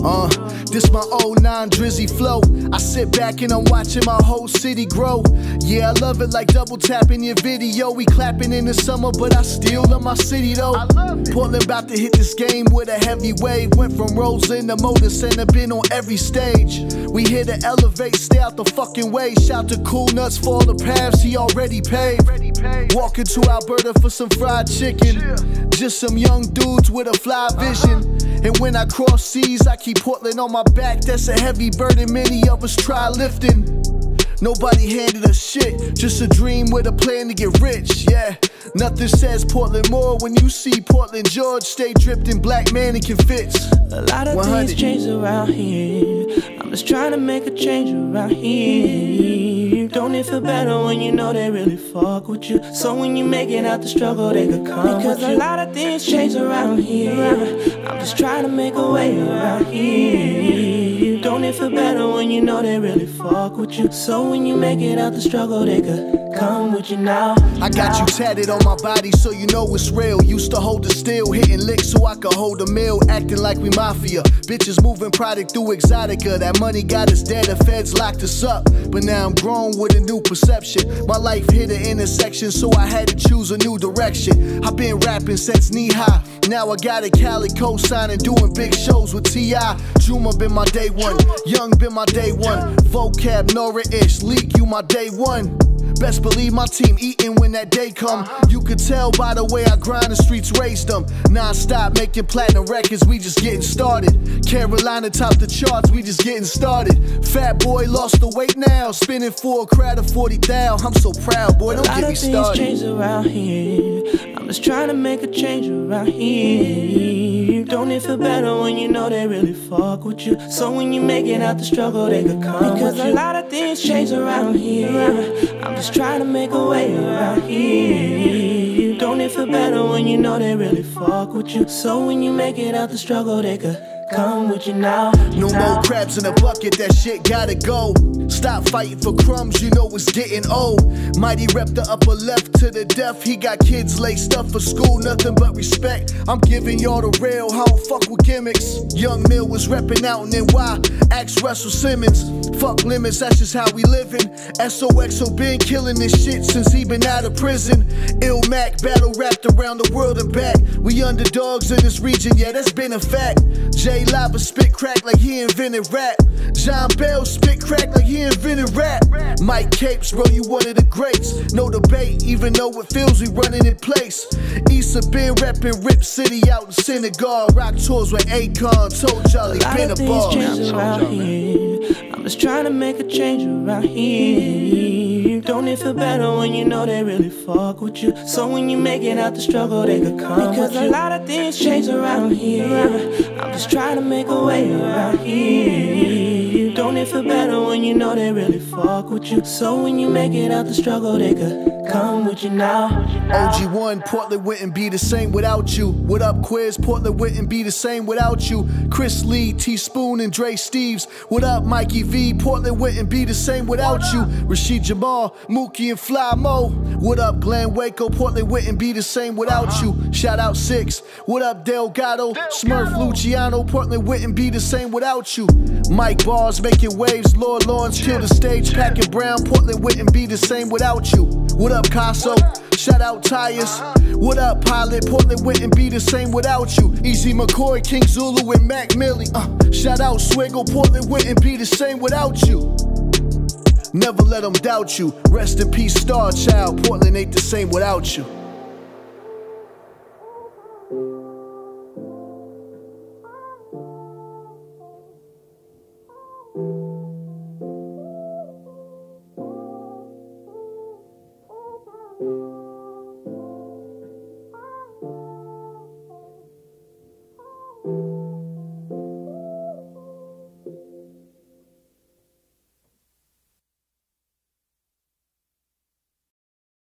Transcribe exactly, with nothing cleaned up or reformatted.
Uh, this my oh nine Drizzy flow. I sit back and I'm watching my whole city grow. Yeah, I love it like double tapping your video. We clapping in the summer, but I still love my city though. Portland about to hit this game with a heavy wave. Went from Roseland to Motor Center, been on every stage. We here to elevate, stay out the fucking way. Shout to Cool Nuts for all the paths he already paved. Walking to Alberta for some fried chicken. Just some young dudes with a fly vision. And when I cross seas, I keep Portland on my back. That's a heavy burden many of us try lifting. Nobody handed us shit, just a dream with a plan to get rich, yeah. Nothing says Portland more when you see Portland George stay dripped in black mannequin fits. A lot of things change around here. I'm just trying to make a change around here. Don't it feel better when you know they really fuck with you? So when you make it out the struggle, they could come because with you. A lot of things change around here. I'm just trying to make a way around here. Don't it feel better when you know they really fuck with you? So when you make it out the struggle, they could come with you now. I got you tatted on my body so you know it's real. Used to hold the steel, hitting licks so I could hold a mill. Acting like we mafia, bitches moving product through Exotica. That money got us dead, the feds locked us up. But now I'm grown with a new perception. My life hit an intersection, so I had to choose a new direction. I've been rapping since knee high. Now I got a Cali co-signing, doing big shows with T I Juma been my day one, Young been my day one. Vocab, Nora-ish, Leak, you my day one. Best believe my team eating when that day come. You could tell by the way I grind, the streets raised them. Non-stop making platinum records, we just getting started. Carolina topped the charts, we just getting started. Fat boy lost the weight now, spinning for a crowd of forty thousand. I'm so proud, boy, don't get me started. A lot of things change around here. I'm just trying to make a change around here. Don't it feel better when you know they really fuck with you? So when you make it out the struggle, they could come because with you. A lot of things change around here. I'm just trying to make a way around here. Don't it feel better when you know they really fuck with you? So when you make it out the struggle, they could come with you now. No more crabs in a bucket, that shit gotta go. Stop fighting for crumbs, you know it's getting old. Mighty rep the upper left to the death. He got kids laced up for school, nothing but respect. I'm giving y'all the real, I don't fuck with gimmicks. Young Mill was repping out in N Y, ask Russell Simmons. Fuck limits, that's just how we living. S O X O been killing this shit since he been out of prison. Ill Mac battle rapped around the world and back. We underdogs in this region, yeah, that's been a fact. J Lava spit crack like he invented rap. John Bell spit crack like he invented rap. Mike Capes, bro, you one of the greats. No debate, even though it feels we running in place. Issa been reppin' Rip City out in Senegal. Rock tours with Akon, told y'all he been a ball. Change around here. I'm just trying to make a change around here. Don't it feel better when you know they really fuck with you? So when you make it out the struggle, they could come because with you. A lot of things change around here. I'm just trying to make a way around here. Don't it feel better when you know they really fuck with you? So when you make it out the struggle, they could come with you now. O G one, Portland wouldn't be the same without you. What up, Quiz? Portland wouldn't be the same without you. Chris Lee, T-Spoon, and Dre Steves. What up, Mikey V? Portland wouldn't be the same without you. Rashid Jamal, Mookie, and Fly Mo. What up, Glenn Waco? Portland wouldn't be the same without you. Shout out Six. What up, Delgado? Smurf Luciano. Portland wouldn't be the same without you. Mike Bars making waves. Lord Lawrence kill the stage. Packing Brown. Portland wouldn't be the same without you. What up, Casso? Shout out Tyus. What up, Pilot? Portland wouldn't be the same without you. Easy McCoy, King Zulu, and Mac Millie. Uh, shout out Swiggle. Portland wouldn't be the same without you. Never let them doubt you. Rest in peace, Star Child. Portland ain't the same without you.